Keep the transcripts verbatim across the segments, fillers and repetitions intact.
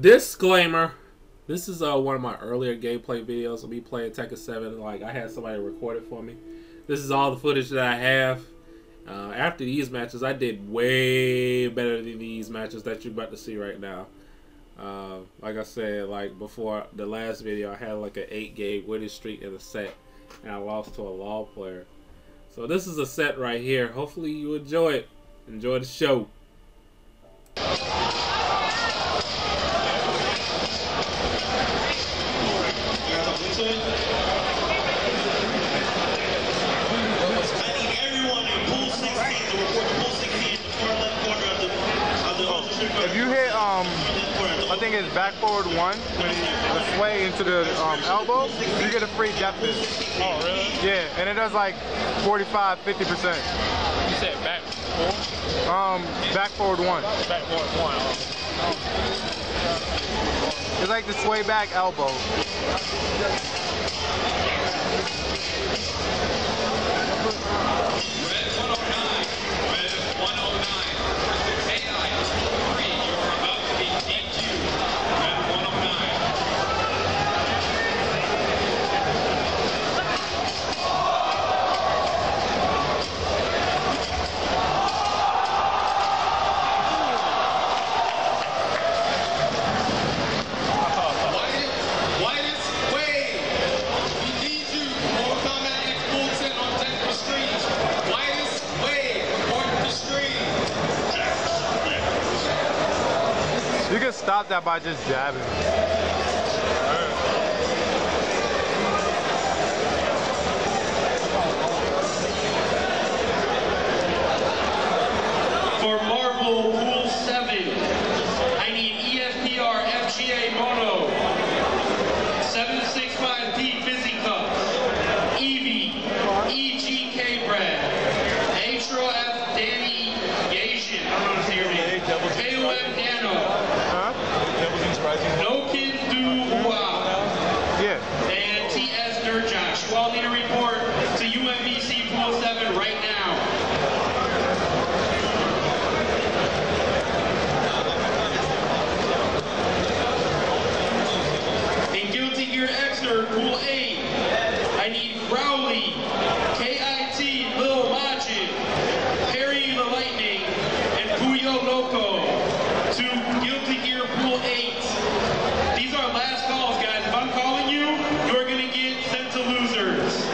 Disclaimer. This is uh, one of my earlier gameplay videos of me playing Tekken seven. Like, I had somebody record it for me. This is all the footage that I have. Uh, after these matches, I did way better than these matches that you're about to see right now. Uh, like I said, like before the last video, I had like an eight game winning streak in a set, and I lost to a law player. So this is a set right here. Hopefully you enjoy it. Enjoy the show. If you hit, um, I think it's back forward one, when you the sway into the um, elbow, you get a free depth in. Oh, really? Yeah, and it does like forty-five, fifty percent. You said back four? Um, back forward one. Back forward one. Oh. It's like the sway back elbow. You can stop that by just jabbing. For Marvel Pool seven, I need E S P R F G A Mono, seven six five P Fizzy Cup, Eevee, E G K Brad, Atro F Danny Gasian, I don't know how to say your name, K O M Nano, No Kid Do Wow, Yeah. and T S Dirt Josh. You all need to report to U M B C Pool seven right now. In Guilty Gear Xrd Pool eight, I need Rowley, K I T Lil Majid, Perry the Lightning, and Puyo Loco to Guilty Gear Pool eight. These are last calls, guys. If I'm calling you, you're going to get sent to losers.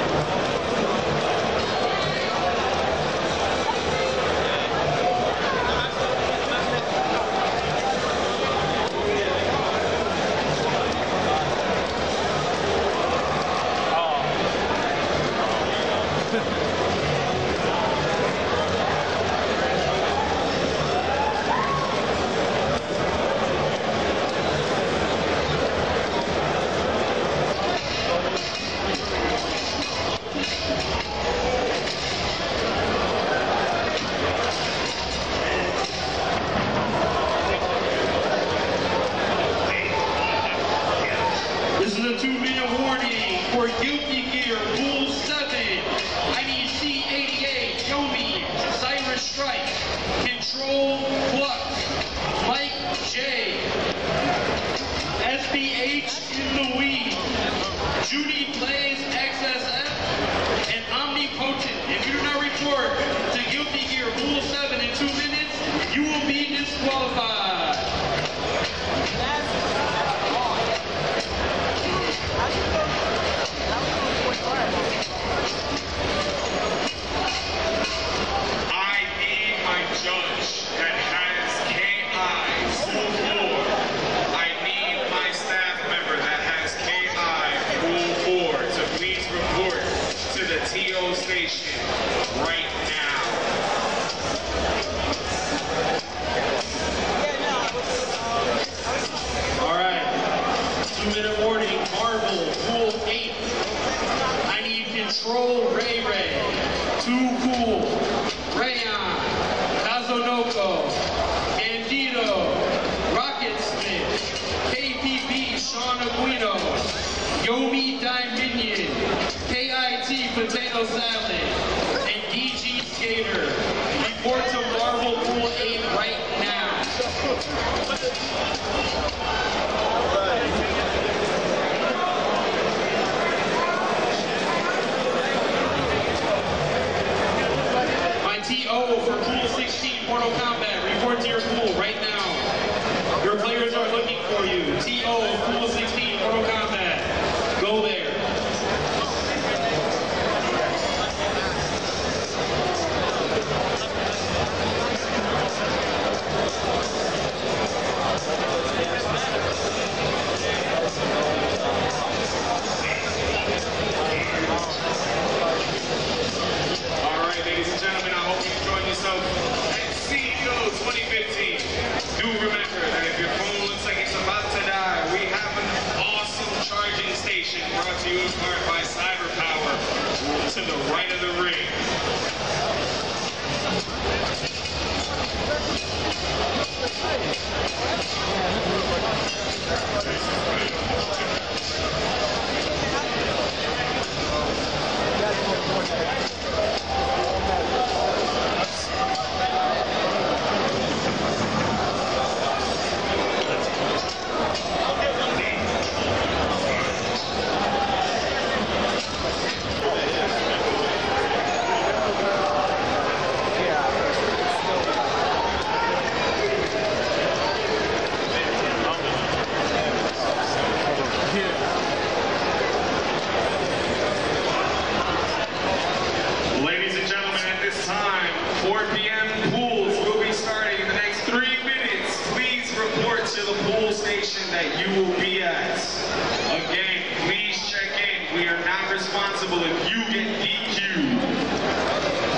This is a two-minute warning for Guilty Gear Pool seven. I need C eighty-eight, Yomi, Cyrus Strike, Control Flux, Mike J, S B H in the weed, Judy Plays X S F, and Omnipotent. If you do not report to Guilty Gear Pool seven in two minutes, you will be disqualified. I need my judge that has K I full floor. I need my staff member that has K I full floor to please report to the T O station right now. All right, two-minute warning, Marvel, Pool eight. I need Control Ray Ray, Too Cool, Rayon, Kazunoko, Bandito, Rocket Smith, K P P, Sean Aquino, Yomi Dominion, K I T Potato Salad, and D G Skater. Report to Marvel Pool eight right now. of the ring. Ladies and gentlemen, at this time, four P M pools will be starting in the next three minutes. Please report to the pool station that you will be at. Again, please check in. We are not responsible if you get D Q'd.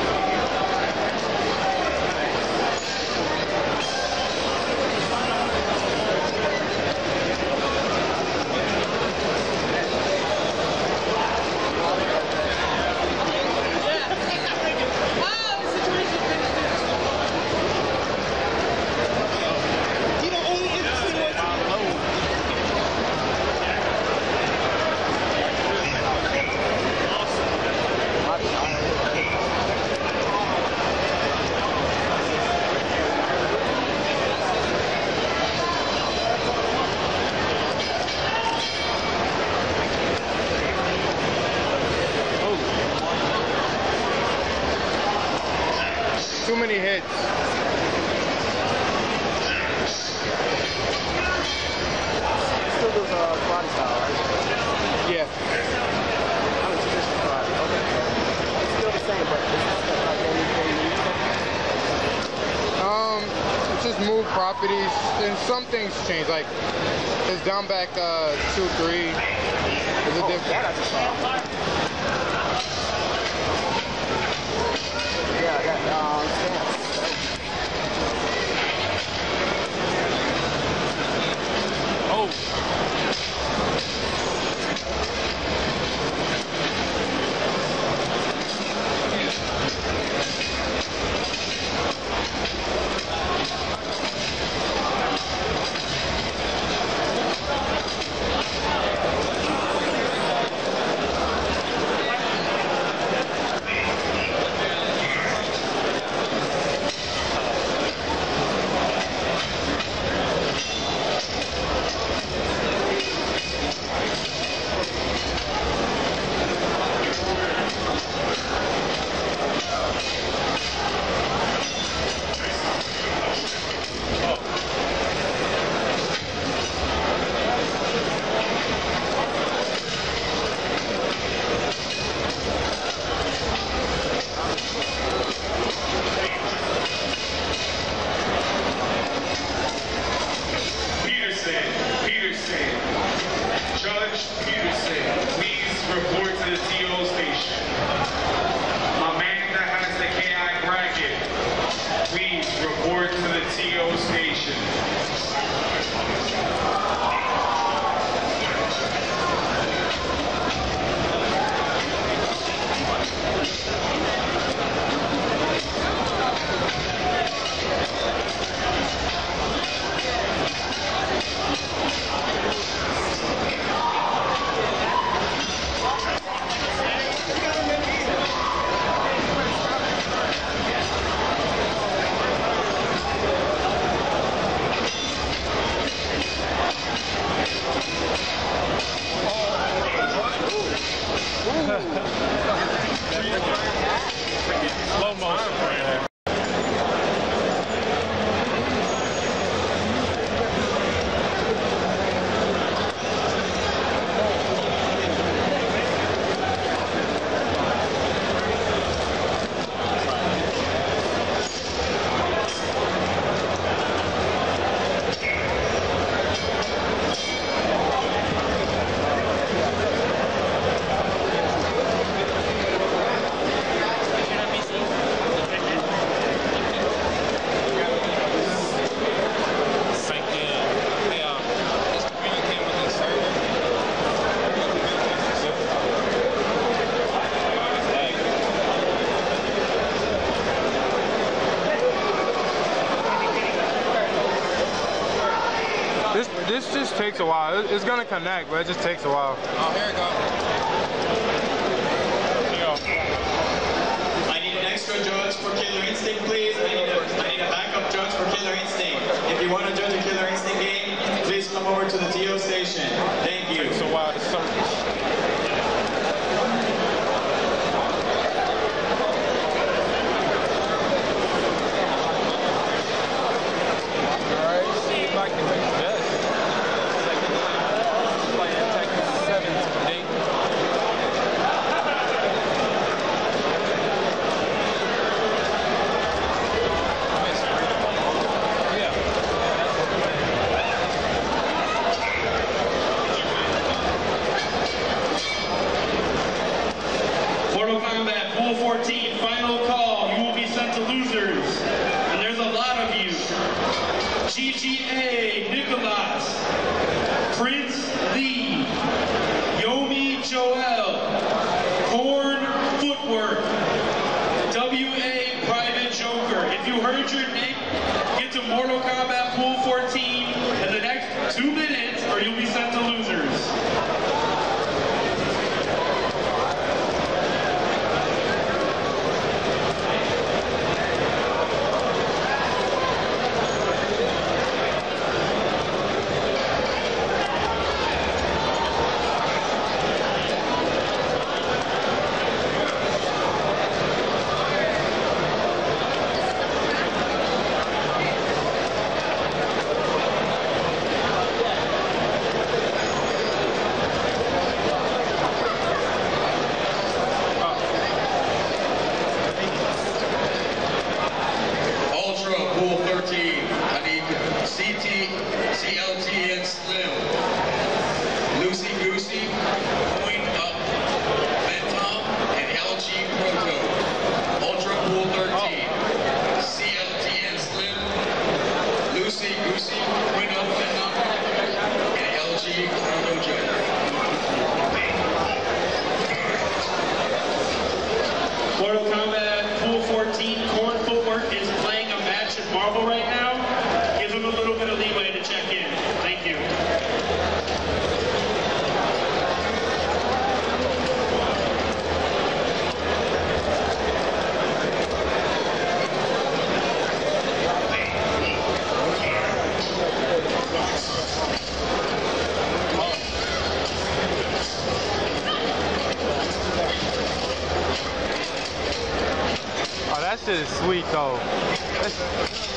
Too many hits. Still does uh, karate style, right? Yeah. I mean, traditional karate. Okay. It's still the same, but it's just like anything new. Um, it's just move properties, and some things change. Like his down back uh, two three is a Oh, different. that I just saw. Yeah, I got um, stance. takes a while. It- It's gonna connect, but it just takes a while. Oh, here we go. Here we go. I need an extra judge for Killer Instinct, please. I need a, I need a backup judge for Killer Instinct. If you want to judge a Killer Instinct game, please come over to the T O station. Thank you. Takes a while to search. Alright, see if I can make this. Playing Tekken seven today. Yeah. Mortal Kombat Pool fourteen, final call. You will be sent to losers. And there's a lot of you. G G A, Nicholas, Prince Lee, Yomi Joel, Korn Footwork, W A Private Joker. If you heard your name, get to Mortal Kombat Pool fourteen in the next two minutes or you'll be sent to losers. Ultra Pool thirteen. I need C T, C L T, and Slim. Lucy Goosey, Point Up, Ventom, and L G Proto. Ultra Pool thirteen. C L T and Slim. Lucy Goosey, Point Up, Ventom, and L G Proto. Mortal Kombat Pool fourteen, Korn Footwork is playing a match at Marvel right now. Give him a little bit of leeway to check in. Thank you. Oh, that shit is sweet though. That's-